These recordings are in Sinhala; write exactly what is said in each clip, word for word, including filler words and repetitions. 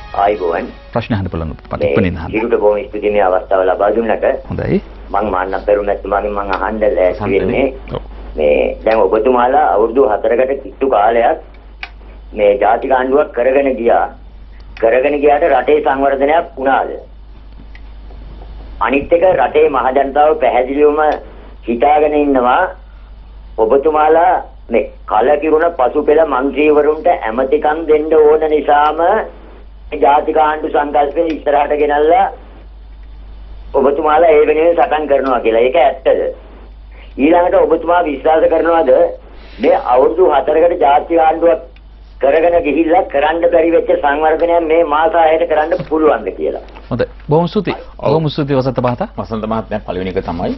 ආයිබෝවන් ප්‍රශ්න අහන්න පුළුවන් පටිපණින් අහන්න. හිරුට බොහොම ස්තුතියි මේ අවස්ථාව ලබා දුන්නට. හොඳයි. මම මාන්න පෙරුණැතුමාගෙන් මම අහන්න ලෑස්ති වෙන්නේ මේ දැන් ඔබතුමාලා අවුරුදු හතරකට කිට්ටු කාලයක් මේ ජාතික ආණ්ඩුවක් කරගෙන ගියා. කරගෙන ගියාට රටේ සංවර්ධනයක් වුණාද? අනිත් එක රටේ මහජනතාව පැහැදිලිවම හිතාගෙන ඉන්නවා ඔබතුමාලා මේ කලකිරුණ පසුපෙළ മന്ത്രിවරුන්ට ඇමතිකම් දෙන්න ඕන නිසාම ජාතික ආණ්ඩු සංකල්පය ඉස්සරහට ගෙනල්ලා ඔබතුමාලා ඒ වෙනුවෙන් සටන් කරනවා කියලා. ඒක ඇත්තද? ඊළඟට ඔබතුමා විශ්වාස කරනවද මේ අවුරුදු හතරකට ජාතික ආණ්ඩුවක් කරගෙන ගිහිල්ලා කරන්න බැරි වෙච්ච සංවර්ධනය මේ මාස හයකට කරන්න පුළුවන්ද කියලා? හොඳයි. බොහොම ස්තුතියි. බොහොම ස්තුතියි වසන්ත මහතා. වසන්ත මහත්මයා පළවෙනි එක තමයි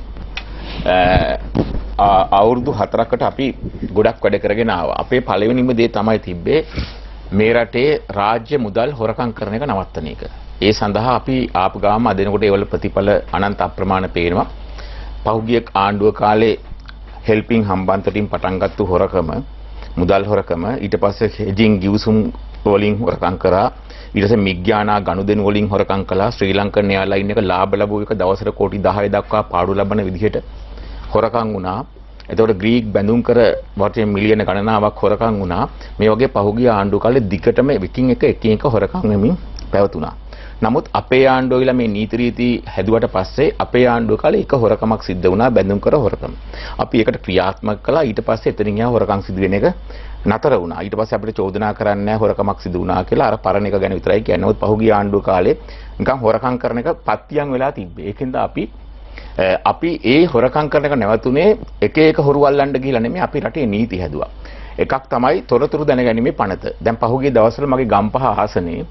අවුරුදු හතරකට අපි ගොඩක් වැඩ කරගෙන ආවා. අපේ පළවෙනිම දේ තමයි තිබ්බේ මේ රටේ රාජ්‍ය මුදල් හොරකම් කරන එක නවත්තන එක. ඒ සඳහා අපි ආපු ගාම අදිනකොට ඒවල ප්‍රතිඵල අනන්ත අප්‍රමාණ පේනවා. පහුගිය ආණ්ඩුව කාලේ හෙල්පින් හම්බන්තටින් පටන් ගත්තු හොරකම මුදල් හොරකම ඊට පස්සේ හෙජින් ගිවිසුම් වලින් හොරකම් කරා. ඊට පස්සේ මිග්යානා ගනුදෙනු වලින් හොරකම් කළා. ශ්‍රී ලංකන් එයාර්ලයින් එක ලාභ ලැබුව එක දවසට කෝටි දහය දක්වා පාඩු ලබන විදිහට හොරකම් වුණා. එතකොට ග්‍රීක් බැඳුම් කර වර්තමාන මිලියන ගණනාවක් හොරකම් වුණා. මේ වගේ පහුගිය ආණ්ඩු කාලේ දිගටම එකින් එක එකින් එක හොරකම් වෙමින් පැවතුණා. නමුත් අපේ ආණ්ඩුවල මේ නීති රීති හැදුවට පස්සේ අපේ ආණ්ඩුව කාලේ එක හොරකමක් සිද්ධ වුණා බැඳුම් කර හොරකම. අපි ඒකට ක්‍රියාත්මක කළා. ඊට පස්සේ එතනින් යා හොරකම් සිදු වෙන එක නතර වුණා. ඊට පස්සේ අපිට චෝදනා කරන්න නැහැ හොරකමක් සිදු වුණා කියලා. අර පරණ එක ගැන විතරයි කියන්නේ. නමුත් පහුගිය ආණ්ඩුව කාලේ නිකන් හොරකම් කරන එක පත්තියන් වෙලා තිබ්බේ. ඒකෙන්ද අපි අපි ඒ හොරකම් කරන එක නැවතුනේ එක එක හොරු අල්ලන්න ගිහිල්ලා නෙමෙයි අපි රටේ නීති හැදුවා. එකක් තමයි තොරතුරු දැනගැනීමේ පනත. දැන් පහුගිය දවස්වල මගේ ගම්පහ ආසනේ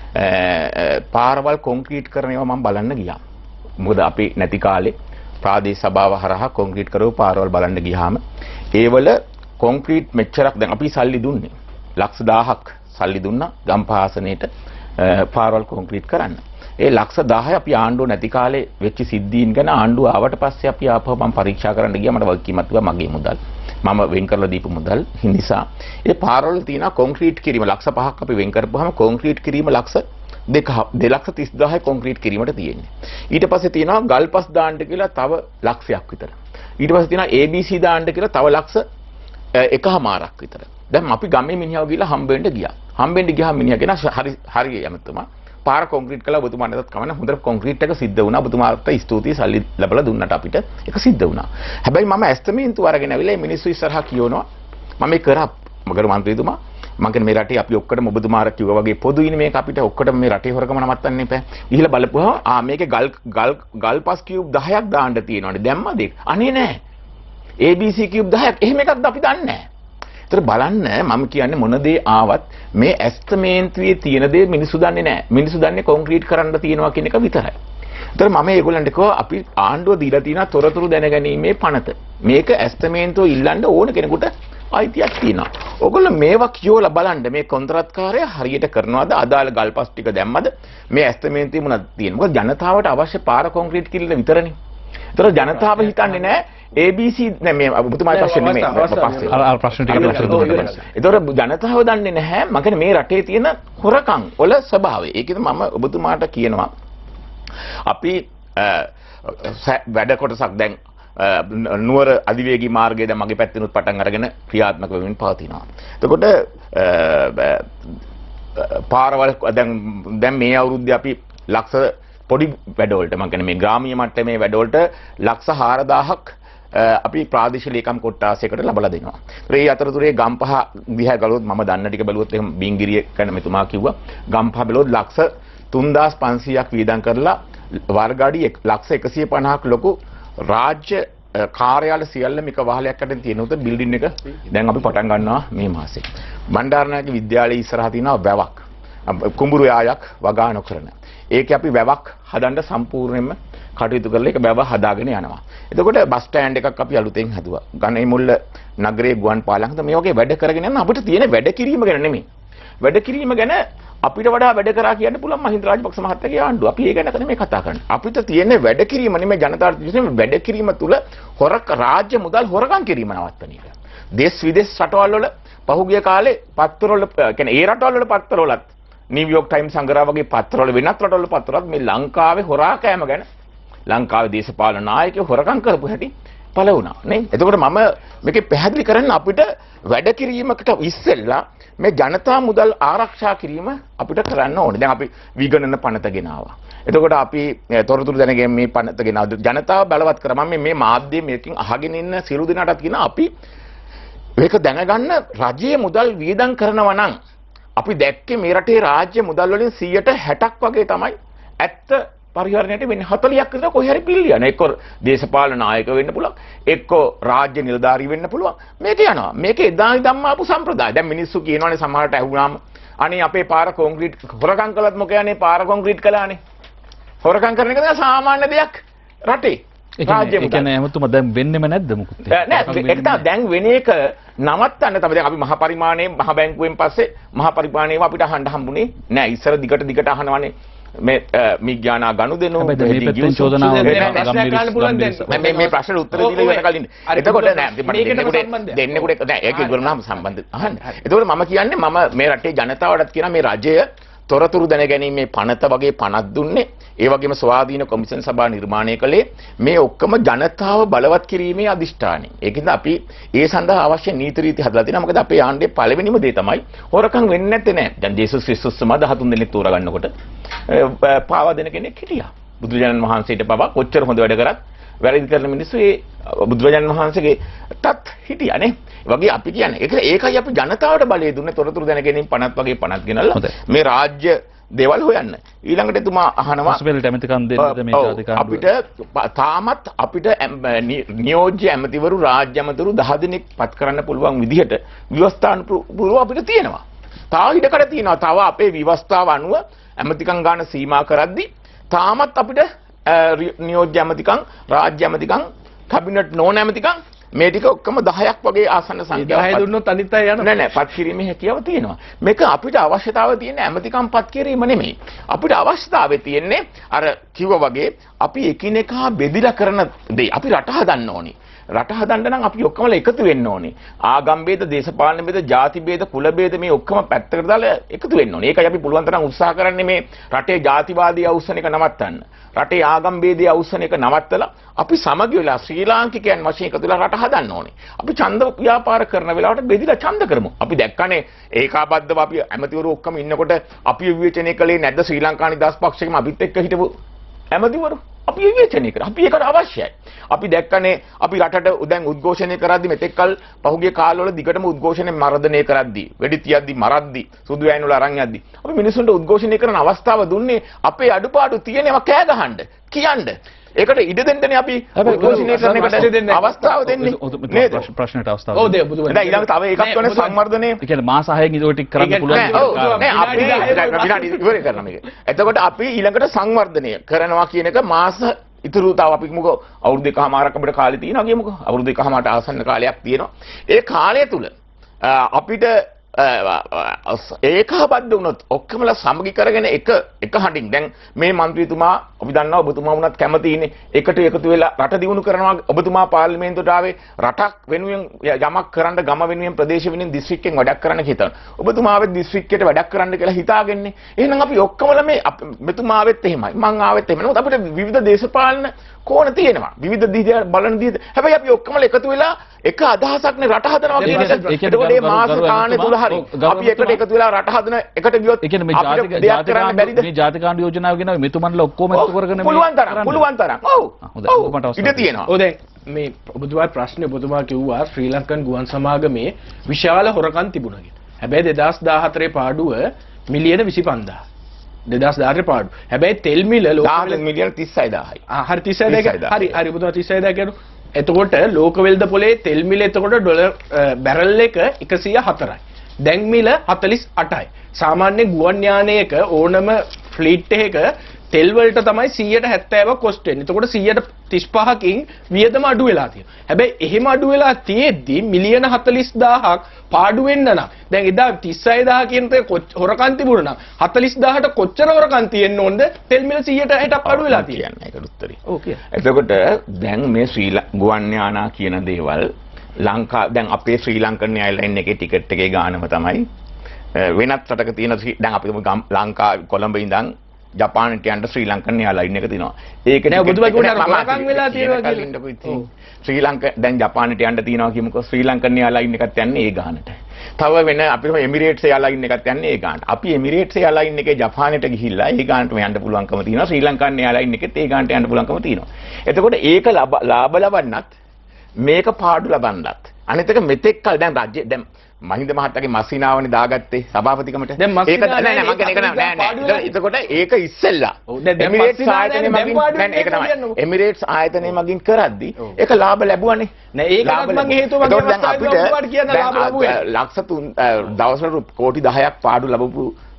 පාරවල් කොන්ක්‍රීට් කරන ඒවා මම බලන්න ගියා. මොකද අපි නැති කාලේ ප්‍රාදේශ සභාව හරහා කොන්ක්‍රීට් කරව පාරවල් බලන්න ගියාම ඒවල කොන්ක්‍රීට් මෙච්චරක් දැන් අපි සල්ලි දුන්නේ. ලක්ෂ දහයක් සල්ලි දුන්නා ගම්පහ ආසනේට පාරවල් කොන්ක්‍රීට් කරන්න. ඒ ලක්ෂ දහය අපි ආණ්ඩුව නැති කාලේ වෙච්ච සිද්ධීන් ගැන ආණ්ඩුව ආවට පස්සේ අපි ආපහු මම පරීක්ෂා කරන්න ගියා. මට වගකීමක් තිබ්බා මගේ මුදල් මම වෙන් කරලා දීපු මුදල් නිසා ඒ පාරවල තියෙන කොන්ක්‍රීට් කිරීම ලක්ෂ පහක් අපි වෙන් කරපුවාම කොන්ක්‍රීට් කිරීම ලක්ෂ දෙක දෙලක්ෂ තිස් දහය කොන්ක්‍රීට් කිරීමට තියෙන්නේ. ඊට පස්සේ තියෙනවා ගල්පස් දාන්න කියලා තව ලක්ෂයක් විතර. ඊට පස්සේ තියෙනවා ඒ බී සී දාන්න කියලා තව ලක්ෂ එකමාරක් විතර. දැන් අපි ගමේ මිනිහව ගිහලා හම්බෙන්න ගියා. හම්බෙන්න ගියාම මිනිහා කියන හරි හරි යමතුමා පාර කොන්ක්‍රීට් කළා ඔබතුමාටත් කමන්න හොඳට කොන්ක්‍රීට් එක සිද්ධ වුණා. ඔබතුමාට ස්තුතියි සල්ලි ලැබලා දුන්නට අපිට ඒක සිද්ධ වුණා. හැබැයි මම ඇස්තමේන්තු අරගෙන ඇවිල්ලා මිනිස්සු ඉස්සරහා කියනවා මම මේ කරා මගර මන්ත්‍රීතුමා මම කියන්නේ මේ රටේ අපි ඔක්කොටම ඔබතුමාට කිව්වා වගේ පොදුයිනේ මේක අපිට ඔක්කොටම මේ රටේ හොරකම නවත්තන්න එපා. ගිහිල්ලා බලපුවා ආ මේකේ ගල් ගල් ගල්පස් කියුබ් දහයක් දාන්න තියෙනවානේ. දැම්මද ඒක? අනේ නෑ. ඒ බී සී කියුබ් දහයක් එහෙම එකක්ද අපි දන්නේ නෑ. ඒතර බලන්න මම කියන්නේ මොන දේ ආවත් මේ ඇස්තමේන්තුවේ තියෙන දේ මිනිස්සු දන්නේ නැහැ. මිනිස්සු දන්නේ කොන්ක්‍රීට් කරන්න තියෙනවා කියන එක විතරයි. ඒතර මම ඒගොල්ලන්ට කිව්වා අපි ආණ්ඩුව දීලා තියෙන තොරතුරු දැනගැනීමේ පනත. මේක ඇස්තමේන්තුව ඉල්ලන්න ඕන කෙනෙකුට අයිතියක් තියෙනවා. ඕගොල්ලෝ මේවා කියවලා බලන්න මේ කොන්ත්‍රාත්කාරය හරියට කරනවද? අදාළ ගල්පස් ටික දැම්මද? මේ ඇස්තමේන්තුවේ මොනවද තියෙන්නේ? මොකද ජනතාවට අවශ්‍ය පාර කොන්ක්‍රීට් කිරීම විතරනේ. ඒතර ජනතාව හිතන්නේ නැහැ ඒ බී සී නෑ මේ ඔබතුමාගේ ප්‍රශ්න නෙමෙයි පස්සේ අර ප්‍රශ්න ටිකට උත්තර දුන්නා. ඒතකොට ජනතාව දන්නේ නැහැ මම කියන්නේ මේ රටේ තියෙන හොරකම් වල ස්වභාවය. ඒකද මම ඔබතුමාට කියනවා අපි වැඩ කොටසක් දැන් නුවර අධිවේගී මාර්ගය දැන් මගේ පැත්තෙනුත් පටන් අරගෙන ක්‍රියාත්මක වෙමින් පවතිනවා. එතකොට පාරවල් දැන් දැන් මේ අවුරුද්දේ අපි ලක්ෂ පොඩි වැඩවලට මම කියන්නේ මේ ග්‍රාමීය මට්ටමේ වැඩවලට ලක්ෂ හාරදාහක් අපි ප්‍රාදේශීය ලේකම් කොට්ටාසයකට ලබලා දෙනවා. ඒ අතරතුරේ ගම්පහ දිහා ගලුවොත් මම දන්න ටික බැලුවොත් එහෙනම් බින්ගිරිය ගැන මෙතුමා කිව්වා. ගම්පහ බැලුවොත් ලක්ෂ තුන්දාස් පන්සීයක් වියදම් කරලා වර්ගාඩි ලක්ෂ එකසිය පනහක් ලොකු රාජ්‍ය කාර්යාල සියල්ලම එක වහලයක් අතරින් තියෙන උත බිල්ඩින් එක දැන් අපි පටන් ගන්නවා මේ මාසේ. බණ්ඩාරනායක විද්‍යාලයේ ඉස්සරහා තියෙනවා වැවක්. කුඹුරු යායක් වගා නොකරන. ඒකේ අපි වැවක් හදන්න සම්පූර්ණයෙන්ම කටයුතු කරලා ඒක වැව හදාගෙන යනවා. එතකොට බස් ස්ටෑන්ඩ් එකක් අපි අලුතෙන් හදුවා. ගණේ මුල්ල නගරේ ගුවන් පාලංගත මේ වගේ වැඩ කරගෙන යන අපිට තියෙන වැඩ කිරීම ගැන නෙමෙයි. වැඩ කිරීම ගැන අපිට වඩා වැඩ කරා කියන්න පුළුවන් මහින්ද රාජපක්ෂ මහත්තයාගේ ආණ්ඩුව. අපි ඒ ගැන නෙමෙයි කතා කරන්නේ. අපිට තියෙන වැඩ කිරීම නෙමෙයි ජනතාවට තියෙන වැඩ කිරීම තුල හොරක රාජ්‍ය මුදල් හොරකම් කිරීම නවත්තන එක. දේශ විදේශ රටවල් වල පහුගිය කාලේ පත්තරවල කියන්නේ ඒ රටවල් වල පත්තරවලත් නිව්යෝක් ටයිම්ස් සංග්‍රහ වගේ පත්‍රවල වෙනත් රටවල පත්‍රවල මේ ලංකාවේ හොරා කෑම ගැන ලංකාවේ දේශපාලන නායකයෝ හොරකම් කරපු හැටි පළ වුණා නේ. එතකොට මම මේකේ පැහැදිලි කරන්න අපිට වැඩ කිරීමකට ඉස්සෙල්ලා මේ ජනතා මුදල් ආරක්ෂා කිරීම අපිට කරන්න ඕනේ. දැන් අපි විගණන පනත ගෙනාවා. එතකොට අපි තොරතුරු දැනගෙන මේ පනත ගෙනාවා. ජනතාව බලවත් කරා. මම මේ මාධ්‍ය මේකෙන් අහගෙන ඉන්න සියලු දෙනාටත් කියන අපි මේක දැනගන්න රජයේ මුදල් වියදම් කරනවා නම් අපි දැක්කේ මේ රටේ රාජ්‍ය මුදල් වලින් සියයට හැටක් වගේ තමයි ඇත්ත පරිහරණයට වෙන්නේ. හතළියක් විතර කොහේ හරි පිළියන. එක්ක දේශපාලන නායක වෙන්න පුළුවන්. එක්ක රාජ්‍ය නිලධාරී වෙන්න පුළුවන්. මේක යනවා. මේක එදා ඉඳන්ම ආපු සම්ප්‍රදාය. දැන් මිනිස්සු කියනවානේ සමහරට ඇහුණාම අනේ අපේ පාර කොන්ක්‍රීට් හොරකම් කළත් මොකද යන්නේ පාර කොන්ක්‍රීට් කළානේ. හොරකම් කරන එක තමයි සාමාන්‍ය දෙයක් රටේ. රාජ්‍ය මුදල්. ඒ කියන්නේ හැමතුම දැන් වෙන්නෙම නැද්ද මොකුත්? නෑ ඒක තමයි දැන් වෙන එක නවත්තන්න තමයි දැන් අපි මහ පරිමාණයේ මහ බැංකුවෙන් පස්සේ මහ පරිමාණයේම අපිට අහන්න හම්බුනේ නෑ. ඉස්සර දිගට දිගට අහනවානේ මේ මිග්‍යානා ගනුදෙනු මේ මේ ප්‍රශ්නෙට උත්තර දීලා ඉවර කලින් එතකොට නෑ දෙන්නෙකුට දෙන්නෙකුට නෑ ඒක ඉවරනම සම්බන්ධ අහන්න. එතකොට මම කියන්නේ මම මේ රටේ ජනතාවටත් කියන මේ රජය තොරතුරු දැනගැනීමේ පනත වගේ පනත් දුන්නේ. ඒ වගේම ස්වාධීන කොමිෂන් සභා නිර්මාණය කළේ මේ ඔක්කොම ජනතාව බලවත් කිරීමේ අදිෂ්ඨානයි. ඒකින්ද අපි ඒ සඳහා අවශ්‍ය නීති රීති හදලා තියෙනවා. මොකද අපේ ආණ්ඩුවේ පළවෙනිම දේ තමයි හොරකම් වෙන්නේ නැත්තේ නෑ. දැන් ජේසුස් ක්‍රිස්තුස් සමා දහතුන් දෙනෙක් තෝරගන්නකොට පාවා දෙන කෙනෙක් හිටියා. බුදුරජාණන් වහන්සේට පවා කොච්චර හොඳ වැඩ කරත් වැරදි කරන මිනිස්සු ඒ බුදුරජාණන් වහන්සේගේ තත් හිටියා නේ. ඒ වගේ අපි කියන්නේ ඒක ඒකයි අපි ජනතාවට බලය දුන්නේ තොරතුරු දැනගැනීම පනත් වගේ පනත් ගෙනල්ලා මේ රාජ්‍ය දේවල් හොයන්න. ඊළඟට එතුමා අහනවා පසුබිමට ඇමතිකම් දෙන්නද මේක අධිකාරිය අපිට තාමත් අපිට නියෝජ්‍ය ඇමතිවරු රාජ්‍ය ඇමතිවරු දහ දෙනෙක් පත් කරන්න පුළුවන් විදිහට ව්‍යවස්ථානුකූලව අපිට තියෙනවා. තාම ඉඩකඩ තියෙනවා. තව අපේ ව්‍යවස්ථාව අනුව ඇමතිකම් ගන්න සීමා කරද්දී තාමත් අපිට නියෝජ්‍ය ඇමතිකම් රාජ්‍ය ඇමතිකම් කැබිනට් නෝන ඇමතිකම් මේ ටික ඔක්කොම දහයක් වගේ ආසන්න සංඛ්‍යාවක් දහය දුන්නොත් අනිත් අය යනවා නෑ නෑ පත් කිරීමේ හැකියාව තියෙනවා. මේක අපිට අවශ්‍යතාවය තියෙන ඇමතිකම් පත් කිරීම නෙමෙයි. අපිට අවශ්‍යතාවය තියෙන්නේ අර කිව්වා වගේ අපි එකිනෙකා බෙදිලා කරන දේ. අපි රට හදන්න ඕනි. රට හදන්න නම් අපි ඔක්කොම එකතු වෙන්න ඕනේ. ආගම් ભેද, දේශපාලන ભેද, ಜಾති ભેද, කුල ભેද මේ ඔක්කොම පැත්තකට දාලා එකතු වෙන්න ඕනේ. ඒකයි අපි පුළුවන් තරම් උත්සාහ කරන්නේ මේ රටේ ಜಾතිවාදී අවුස්සන එක නවත්තන්න. රටේ ආගම් ભેදයේ අවුස්සන එක නවත්තලා අපි සමගි වෙලා ශ්‍රී ලාංකිකයන් වශයෙන් එකතු වෙලා රට හදන්න ඕනේ. අපි ඡන්ද ව්‍යාපාර කරන වෙලාවට බෙදිලා ඡන්ද කරමු. අපි දැක්කනේ ඒකාබද්ධව අපි ඇමතිවරු ඔක්කොම ඉන්නකොට අපි විවේචනය කළේ නැද්ද ශ්‍රී ලංකා නිදහස් පක්ෂයේම අපිත් එක්ක හිටපු ඇමතිවරු? අපි විවේචනය කරා. අපි ඒකට අවශ්‍යයි. අපි දැක්කනේ අපි රටට දැන් උද්ඝෝෂණය කරද්දි මෙතෙක්කල් පහුගිය කාලවල දිගටම උද්ඝෝෂණය මර්ධනය කරද්දි, වෙඩි තියද්දි, මරද්දි, සුදු වෑන් වල අරන් යද්දි අපි මිනිසුන්ට උද්ඝෝෂණය කරන අවස්ථාව දුන්නේ අපේ අඩුපාඩු තියෙනවා කෑ ගහන්න, කියන්න. ඒකට ඉඩ දෙන්නනේ අපි උද්ඝෝෂණය කරන එකට අවස්ථාව දෙන්නේ. නේද? ප්‍රශ්නට අවස්ථාව. ඔව් දෙය බුදුමනි. දැන් ඊළඟ තව එකක් වෙන සංවර්ධනය. ඒ කියන්නේ මාස හයකින් ඒක ටික කරන්න පුළුවන්. නෑ අපි විනාඩි ඉවර කරනවා මේක. එතකොට අපි ඊළඟට සංවර්ධනය කරනවා කියන එක මාස ඉතුරු තව අපි මොකෝ අවුරුදු දෙකමාරක් අපිට කාලේ තියෙනවා කියමුකෝ. අවුරුදු දෙකමාරට ආසන්න කාලයක් තියෙනවා. ඒ කාලය තුල අපිට ඒකාබද්ධ වුණොත් ඔක්කොමලා සමගි කරගෙන එක එක හඬින් දැන් මේ മന്ത്രിතුමා අපි දන්නවා ඔබතුමා වුණත් කැමතිනේ එකට එකතු වෙලා රට දියුණු කරනවා. ඔබතුමා පාර්ලිමේන්තුවට ආවේ රටක් වෙනුවෙන් යමක් කරන්න, ගම වෙනුවෙන්, ප්‍රදේශ වෙනුවෙන්, දිස්ත්‍රික්කෙන් වැඩක් කරන්න හිතන. ඔබතුමා ආවෙත් දිස්ත්‍රික්කයට වැඩක් කරන්න කියලා හිතාගන්නේ. එහෙනම් අපි ඔක්කොමලා මේ මෙතුමා ආවෙත් එහෙමයි, මං ආවෙත් එහෙමයි. නමුත් අපිට විවිධ දේශපාලන කෝණ තියෙනවා. විවිධ දිහා බලන දිහා. හැබැයි අපි ඔක්කොමලා එකතු වෙලා එක අදහසක්නේ රට හදනවා කියන එක. ඒකට මේ මාස කාණේ තුල හරි අපි එකට එකතු වෙලා රට හදන එකට ගියොත් ඒ කියන්නේ මේ ජාතික ජාතික මේ ජාතික ආණ්ඩු යෝජනාව ගෙනාවේ මෙතුමන්ලා ඔක්කොම එකතු කරගෙන මේ පුළුවන් තරම් පුළුවන් තරම් ඔව් හොඳයි ඔබට අවශ්‍ය ඉඩ තියෙනවා. ඔව් දැන් මේ ඔබතුමා ප්‍රශ්නේ ඔබතුමා කිව්වා ශ්‍රී ලංකන් ගුවන් සමාගමේ විශාල හොරකම් තිබුණා කියලා. හැබැයි දෙදාස් දාහතරේ පාඩුව මිලියන විසිපන්දාහ. දෙදාස් දාහතරේ පාඩුව. හැබැයි තෙල් මිල ලෝක මිලියන තිස්හය දාහයි. ආ හරි තිස්හය දාහයි. හරි හරි ඔබතුමා තිස්හය දාහයි කියනවා. එතකොට ලෝක වෙළඳ පොලේ තෙල් මිල එතකොට ඩොලර් බැරල් එක එකසිය හතරයි. දැන් මිල හතළිස් අටයි. සාමාන්‍ය ගුවන් යානයක ඕනම ෆ්ලීට් එකක තෙල් වලට තමයි සීයට හැත්තෑවක් කොස්ට් වෙන්නේ. එතකොට සීයට තිස් පහකින් වියදම අඩු වෙලා තියෙනවා. හැබැයි එහෙම අඩු වෙලා තියෙද්දි මිලියන හතළිස් දාහක් පාඩු වෙන්න නම් දැන් එදා තිස්හය දාහ කියන තේ හොරකම් තිබුණා නම් හතළිස් දාහට කොච්චර හොරකම් තියෙන්න ඕනද? තෙල් මිල සීයට හැටක් අඩු වෙලා තියෙනවා. ඒකට උත්තරේ. ඔව් කියන්න. එතකොට දැන් මේ ශ්‍රී ගුවන් යානා කියන දේවල් ලංකා දැන් අපේ ශ්‍රී ලංකන් එයර්ලයින් එකේ ටිකට් එකේ ගානම තමයි වෙනත් රටක තියෙන දැන් අපි ලංකාව කොළඹ ඉඳන් ජපානට යන්න ශ්‍රී ලංකන් එයාලයින් එක තියෙනවා. ඒක නෑ ඔබතුමා කියනවා හොරකම් වෙලා තියෙනවා කියලා. ශ්‍රී ලංක දැන් ජපානට යන්න තියෙනවා කියමුකෝ ශ්‍රී ලංකන් එයාලයින් එකත් යන්නේ ඒ ගානට. තව වෙන අපිට එමිරේට්ස් එයාලයින් එකත් යන්නේ ඒ ගානට. අපි එමිරේට්ස් එයාලයින් එකේ ජපානට ගිහිල්ලා ඒ ගානටම යන්න පුළුවන්කම තියෙනවා. ශ්‍රී ලංකන් එයාලයින් එකෙත් ඒ ගානට යන්න පුළුවන්කම තියෙනවා. එතකොට ඒක ලාභ ලබන්නත් මේක පාඩු ලබන්නත් අනිත් එක මෙතෙක් කල දැන් රාජ්‍ය දැන් මහින්ද මහත්තයාගේ මස්සිනාවනේ දාගත්තේ සභාපතිකමට. ඒක නෑ නෑ මම කියන්නේ ඒක නෑ නෑ. එතකොට ඒක ඉස්සෙල්ලා එමිරේට්ස් ආයතනය මගින් නෑ ඒක තමයි. එමිරේට්ස් ආයතනය මගින් කරද්දි ඒක ලාභ ලැබුවානේ. නෑ ඒකත් මම හේතුව මම දැන් අපිට කියන ලාභ ලැබුවේ. ලක්ෂ තුන් දවසට කෝටි දහයක් පාඩු ලැබපු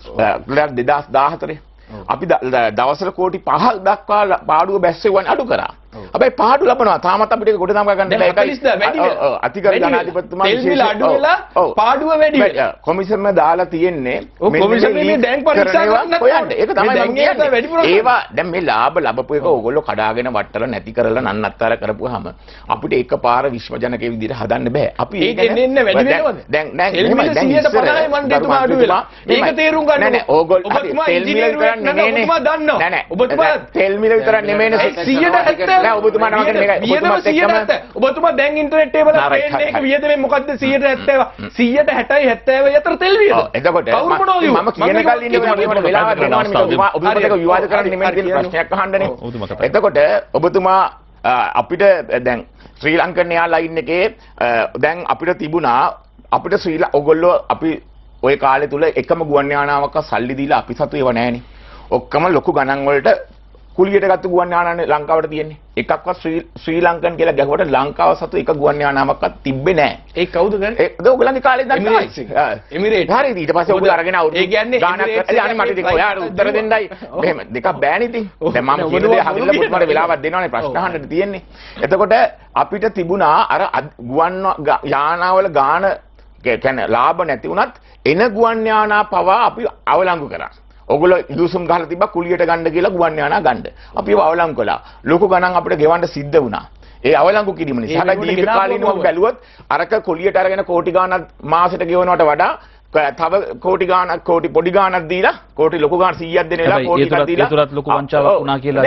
දෙදාස් දාහතරේ අපි දවසට කෝටි පහක් දක්වා පාඩුව බැස්සෙවන්නේ අඩු කරා. හැබැයි පාඩු ලබනවා තාමත් අපිට ඒක ගොඩ නම ගන්න බෑ. අතිගරු ජනාධිපතිතුමා තෙල් අඩු වෙලා පාඩුව වැඩි වෙලා කොමිෂන් එක දාලා තියෙන්නේ කොමිෂන් මේ දැන් පරීක්ෂා කරන්න හොයන්න. ඒක තමයි මම කියන්නේ. ඒවා දැන් මේ ලාභ ලැබපු එක ඕගොල්ලෝ කඩාගෙන වට්ටලා නැති කරලා නන්නත්තර කරපුවාම අපිට එකපාර විශ්වජනකයේ විදිහට හදන්න බෑ. අපි ඒක එන්නේ වැඩි වෙනවද? දැන් දැන් එහෙමයි දැන් සියයට පනහයි මණ්ඩලතුමා අඩු වෙලා. ඒක තේරුම් ගන්න. නෑ නෑ ඕගොල්ලෝ ඔබතුමා තෙල් මිල විතරක් නෙමෙයිනේ. ඔබතුමා දන්නවා. නෑ නෑ ඔබතුමා තෙල් මිල විතරක් නෙමෙයිනේ සියයට හැත්තෑ නෑ ඔබතුමා නම කියන්නේ ඔබතුමාත් එක්කම ඔබතුමා දැන් ඉන්ටර්නෙට් එකේ බලලා පේන්නේ ඒක වියදමේ මොකද්ද සියයට හැත්තෑ සියයට හැටයි හැත්තෑ අතර තෙල් වියදම. ඔව් එතකොට මම කියන කල් ඉන්නේ මම වෙලාවක් දෙනවනේ මේක ඔබතුමාත් එක්ක විවාද කරන්න නෙමෙයි තියෙන ප්‍රශ්නයක් අහන්නනේ. එතකොට ඔබතුමා අපිට දැන් ශ්‍රී ලංකන් එයාලයින් එකේ දැන් අපිට තිබුණා අපිට ශ්‍රී ඔයගොල්ලෝ අපි ওই කාලේ තුල එකම ගුවන් යානාවක් සල්ලි දීලා අපි සතු ඒව නැහනේ. ඔක්කොම ලොකු ගණන් වලට කුලියට ගත්ත ගුවන් යානානේ ලංකාවට තියෙන්නේ. එකක්වත් ශ්‍රී ශ්‍රී ලංකන් කියලා ගැහුවට ලංකාව සතු එක ගුවන් යානාවක්වත් තිබ්බේ නැහැ. ඒ කවුද ගන්නේ? ඒක ඔයගොල්ලන්ගේ කාලේ දැන් තමයි. එමිරේට්ස්. හරි ඊට පස්සේ ඔයගොල්ලෝ අරගෙන අවුරුදු ඒ කියන්නේ ගානක් අනේ මට ඉතින් ඔයාට උත්තර දෙන්නයි. මෙහෙම දෙකක් බෑනේ ඉතින්. දැන් මම කියන දේ හරියට පුතුමාට වෙලාවක් දෙනවනේ ප්‍රශ්න අහන්නට තියෙන්නේ. එතකොට අපිට තිබුණා අර ගුවන් යානාවල ගාන කියන්නේ ලාභ නැති වුණත් එන ගුවන් යානා පවා අපි අවලංගු කරා. ඔගොල්ලෝ යුසුම් ගහලා තිබ්බා කුලියට ගන්න කියලා ගුවන් යානා ගන්න. අපි ඒව අවලංගු කළා. ලොකු ගණන් අපිට ගෙවන්න සිද්ධ වුණා. ඒ අවලංගු කිරීම නිසා. හැබැයි දීර්ඝ කාලීනව බැලුවොත් අරක කුලියට අරගෙන කෝටි ගාණක් මාසෙට ගෙවනවට වඩා තව කෝටි ගාණක් කෝටි පොඩි ගාණක් දීලා කෝටි ලොකු ගාණ සීයක් දෙන වෙලාව කෝටි එකක් දීලා ඒතරත් ලොකු වංචාවක් වුණා කියලා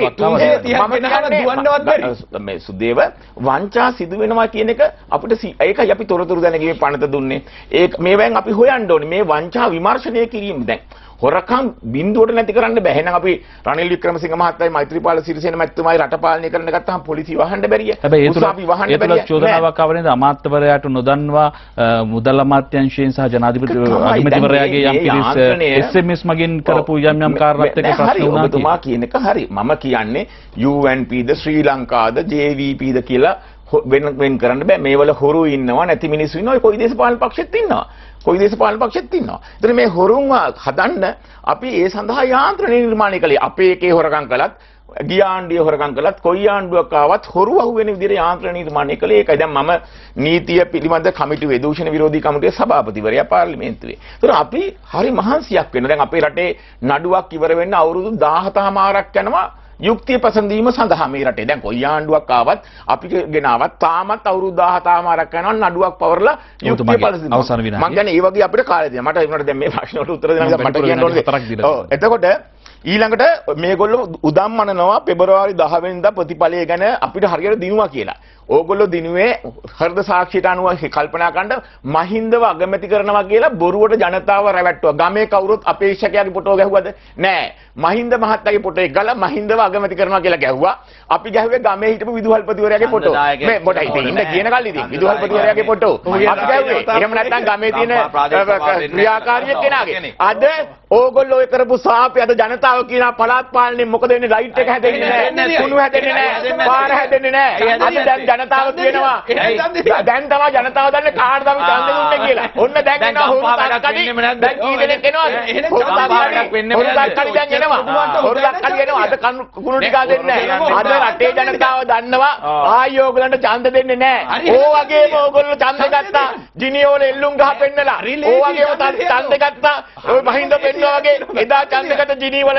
මම මේ සුදේව වංචා සිදු වෙනවා කියන එක අපිට ඒකයි අපි තොරතුරු දැනගීමේ පනත දුන්නේ. ඒක මේවෙන් අපි හොයන්න ඕනේ මේ වංචා විමර්ශනය කිරීම දැන් හොරකම් බින්දුවට නැති කරන්න බෑ. එහෙනම් අපි රනිල් වික්‍රමසිංහ මහත්තයයි මෛත්‍රීපාල සිරිසේන මැතිතුමායි රට පාලනය කරන්න ගත්තාම පොලිසිය වහන්න බැරිය. හැබැයි ඒ තුල චෝදනාවක් ආවනේද අමාත්‍යවරයාට නොදන්වා මුදල් අමාත්‍යාංශයෙන් සහ ජනාධිපති අගමැතිවරයාගේ යම් පිරිස් එස් එම් එස් මගින් කරපු යම් යම් කාර්යත් එක්ක ප්‍රශ්න වුණා. ඔබතුමා කියන එක හරි. මම කියන්නේ යූ එන් පී ද ශ්‍රී ලංකාද ජේ වී පී ද කියලා වෙන වෙන කරන්න බෑ. මේවල හොරු ඉන්නවා නැති මිනිස්සු ඉන්නවා. කොයි දේශපාලන පක්ෂෙත් ඉන්නවා. කොයි දේශපාලන පක්ෂෙත් ඉන්නවා. ඒතර මේ හොරුන්ව හදන්න අපි ඒ සඳහා යාන්ත්‍රණ නිර්මාණය කළේ. අපේ එකේ හොරකම් කළත්, ගිය ආණ්ඩුවේ හොරකම් කළත්, කොයි ආණ්ඩුවක් ආවත් හොරු අහුවෙන විදිහට යාන්ත්‍රණ නිර්මාණය කළේ. ඒකයි දැන් මම නීතිය පිළිබඳ කමිටුවේ දූෂණ විරෝධී කමිටුවේ සභාපතිවරයා පාර්ලිමේන්තුවේ. ඒතර අපි හරි මහන්සියක් වෙනවා. දැන් අපේ රටේ නඩුවක් ඉවර වෙන්න අවුරුදු දහසමාරක් යනවා. යුක්තිය පසඳීම සඳහා මේ රටේ දැන් කොයි ආණ්ඩුවක් ආවත් අපි ගෙනාවත් තාමත් අවුරුදු දහසමාරක් යනවා නඩුවක් පවරලා යුක්තිය පසඳීම. මම කියන්නේ ඒ වගේ අපිට කාලේ දෙනවා. මට ඒකට දැන් මේ ප්‍රශ්න වලට උත්තර දෙන්න මට කියන්න ඕනේ. ඔව් එතකොට ඊළඟට මේගොල්ලෝ උදම් මනනවා පෙබරවාරි දහ වෙනිදා ප්‍රතිඵලය ගැන අපිට හරියට දිනුවා කියලා. ඕගොල්ලෝ දිනුවේ හෘද සාක්ෂියට අනුව කල්පනා කරන්න මහින්දව අගමැති කරනවා කියලා බොරුවට ජනතාව රැවට්ටුවා. ගමේ කවුරුත් අපේක්ෂකයාගේ ෆොටෝ ගැහුවද? නෑ. මහින්ද මහත්තයාගේ ෆොටෝ එක ගාලා මහින්දව අගමැති කරනවා කියලා ගැහුවා. අපි ගැහුවේ ගමේ හිටපු විදුහල්පතිවරයාගේ ෆොටෝ. මේ මොඩයි ඉතින් ඉන්න කියන කල් ඉතින් විදුහල්පතිවරයාගේ ෆොටෝ. අපි ගැහුවේ. එහෙම නැත්නම් ගමේ තියෙන ක්‍රියාකාරී කෙනාගේ. අද ඕගොල්ලෝ ඒ කරපු සාපේ අද ජනතාව කියන පළාත් පාලනේ මොකද වෙන්නේ? ලයිට් එක හැදෙන්නේ නැහැ. කුණු හැදෙන්නේ නැහැ. පාර හැදෙන්නේ නැහැ. අද දැන් ජනතාව කියනවා දැන් තමයි ජනතාව දන්නේ කාටද අපි ඡන්දෙ දුන්නේ කියලා. ඔන්න දැන් එනවා හොරුදක්කඩි. දැන් කී දෙනෙක් එනවද? හොරුදක්කඩක් වෙන්නේ හොරුදක්කඩි දැන් එනවා. හොරුදක්කඩි එනවා. අද කුණු ටික දෙන්නේ නැහැ. අද රටේ ජනතාව දන්නවා ආයි ඕගලන්ට ඡන්ද දෙන්නේ නැහැ. ඕ වගේම ඕගොල්ලෝ ඡන්ද ගත්තා. ජිනියෝල එල්ලුම් ගහ පෙන්නලා. ඕ වගේම ඡන්ද ගත්තා. ඔය මහින්ද පෙන්නවා වගේ එදා ඡන්ද ගත්ත ජිනීවල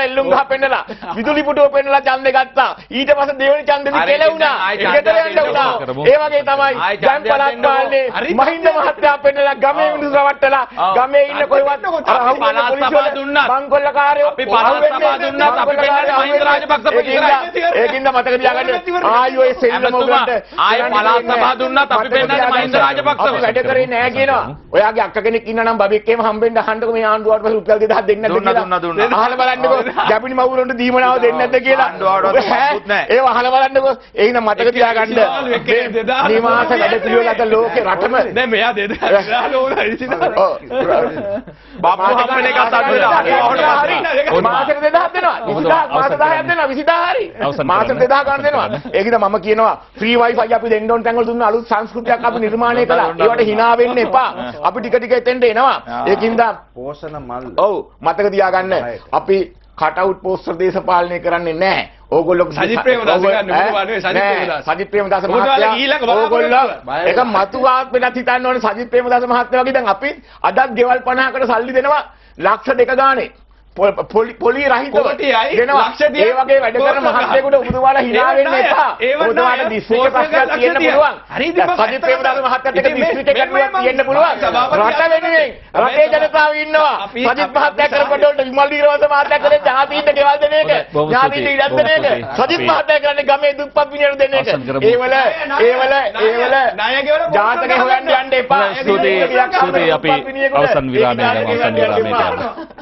එල්ලුම් ගහ පෙන්නලා විදුලි පුටුව පෙන්නලා ඡන්දෙ ගත්තා. ඊට පස්සේ දෙවෙනි ඡන්දෙදි කෙලවුණා. ගෙදර යන්න වුණා. ඒ වගේ තමයි දැන් පළාත් පාලනේ මහින්ද මහත්තයා පෙන්නලා ගමේ මිනිස්සු රවට්ටලා ගමේ ඉන්න කොයිවත් අපි පළාත් සභා දුන්නා. බංකොල්ලකාරයෝ අපි පළාත් සභා දුන්නා. අපි පෙන්නන්නේ මහින්ද රාජපක්ෂ පිටරයි. ඒකින්ද මතක තියාගන්න ආයෝ ඒ සෙල්ලම උගන්ට ආය පළාත් සභා දුන්නාත් අපි පෙන්නන්නේ මහින්ද රාජපක්ෂව. වැඩ කරේ නැහැ කියනවා. ඔයාගේ අක්ක කෙනෙක් ඉන්නා නම් බබෙක්කේම හම්බෙන්න අහන්නකො මේ ආණ්ඩුවට පස්සේ රුපියල් දෙදහස් දෙන්නේ නැද්ද කියලා. දුන්නා දුන්නා දුන්නා. අහලා බලන්නකො ගැපිනි මවුලොන්ට දීමනාව දෙන්නේ නැද්ද කියලා. ආණ්ඩුවට සම්පූර්ණ නැහැ. ඒව අහලා බලන්නකො. ඒක නම් මතක තියාගන්න. නිවාස වැඩ පිළිවෙල අද ලෝකේ රටම නෑ මෙයා දෙදහස් ඕන ඉතින් බාප්පු හම්බෙන එකත් අඩු වෙනවා. හරි. මාසෙට දෙදහස් දෙනවා. විසිදහස් මාස දහයක් දෙනවා. විසිදහස් හරි. මාසෙට දෙදහස් ගන්න දෙනවා. ඒකද මම කියනවා ෆ්‍රී වයිෆයි අපි දෙන්න ඕන තැන්වල දුන්න අලුත් සංස්කෘතියක් අපි නිර්මාණය කළා. ඒවට hina වෙන්න එපා. අපි ටික ටික එතෙන්ට එනවා. ඒකින්ද පෝෂණ මල්. ඔව් මතක තියාගන්න. අපි කට් අවුට් පෝස්ටර් දේශපාලනය කරන්නේ නැහැ. ඕගොල්ලෝ සජිත් ප්‍රේමදාස ගන්න මොකද නෙවෙයි සජිත් ප්‍රේමදාස. සජිත් ප්‍රේමදාස මහත්තයා ඕගොල්ලෝ ඒක මතු ආත්මෙට හිතන්න ඕනේ සජිත් ප්‍රේමදාස මහත්තයා වගේ දැන් අපි අදත් ගෙවල් පනහකට සල්ලි දෙනවා ලක්ෂ දෙක ගානේ. පොලි රහිතව දෙනවා. ඒ වගේ වැඩ කරන මහත්තයෙකුට උපදවාලා hina වෙන්න එපා. උපදවාලා දිස්ත්‍රික්ක ප්‍රශ්නයක් තියෙන්න පුළුවන්. සජිත් ප්‍රේමදාස මහත්තයාට එක දිස්ත්‍රික්ක එකක් තියෙන්න පුළුවන්. රට වෙනුවෙන් රටේ ජනතාව ඉන්නවා. සජිත් මහත්තයා කරපඩ වලට විමල් දීරවංශ මහත්තයා කරේ ජාතීන්ට ගෙවල් දෙන එක. ඥාතීන්ට ඉඩම් දෙන එක. සජිත් මහත්තයා කරන්නේ ගමේ දුප්පත් මිනිහට දෙන එක. ඒවල ඒවල ඒවල ජාතකේ හොයන්න යන්න එපා. ස්තුතියි ස්තුතියි අපි අවසන් විරාමයේ අවසන් විරාමයේ